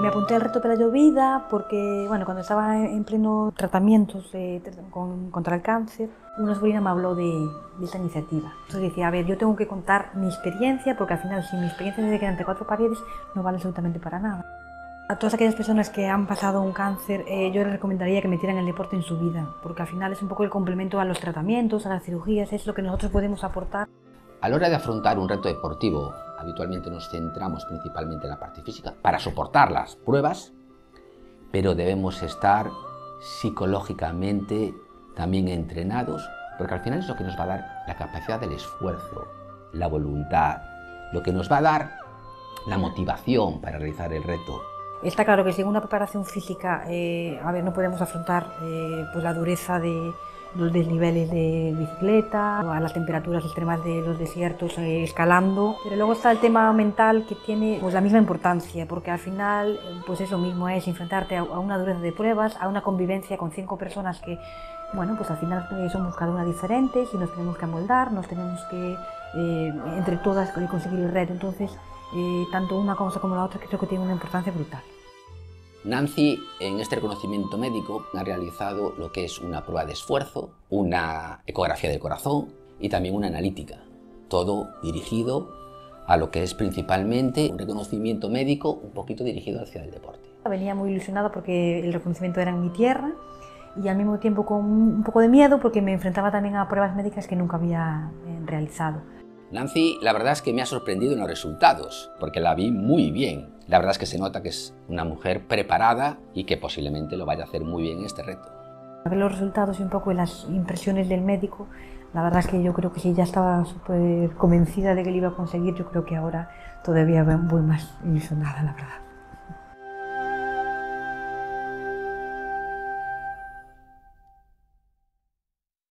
Me apunté al reto Pela Llovida porque, bueno, cuando estaba en pleno tratamientos contra el cáncer, una sobrina me habló de esta iniciativa. Entonces decía, a ver, yo tengo que contar mi experiencia, porque al final, si mi experiencia se queda entre cuatro paredes, no vale absolutamente para nada. A todas aquellas personas que han pasado un cáncer, yo les recomendaría que metieran el deporte en su vida, porque al final es un poco el complemento a los tratamientos, a las cirugías, es lo que nosotros podemos aportar. A la hora de afrontar un reto deportivo, habitualmente nos centramos principalmente en la parte física para soportar las pruebas, pero debemos estar psicológicamente también entrenados, porque al final es lo que nos va a dar la capacidad del esfuerzo, la voluntad, lo que nos va a dar la motivación para realizar el reto. Está claro que sin una preparación física, no podemos afrontar pues la dureza de los desniveles de bicicleta, a las temperaturas extremas de los desiertos escalando, pero luego está el tema mental que tiene pues la misma importancia, porque al final pues es lo mismo, es enfrentarte a una dureza de pruebas, a una convivencia con 5 personas que, bueno, pues al final somos cada una diferentes y nos tenemos que amoldar, nos tenemos que entre todas conseguir el reto. Entonces tanto una cosa como la otra creo que tiene una importancia brutal. Nancy, en este reconocimiento médico, ha realizado lo que es una prueba de esfuerzo, una ecografía del corazón y también una analítica. Todo dirigido a lo que es principalmente un reconocimiento médico un poquito dirigido hacia el deporte. Venía muy ilusionada porque el reconocimiento era en mi tierra y al mismo tiempo con un poco de miedo porque me enfrentaba también a pruebas médicas que nunca había realizado. Nancy, la verdad es que me ha sorprendido en los resultados, porque la vi muy bien. La verdad es que se nota que es una mujer preparada y que posiblemente lo vaya a hacer muy bien en este reto. A ver los resultados y un poco las impresiones del médico, la verdad es que yo creo que si ya estaba súper convencida de que lo iba a conseguir, yo creo que ahora todavía voy más ilusionada, la verdad.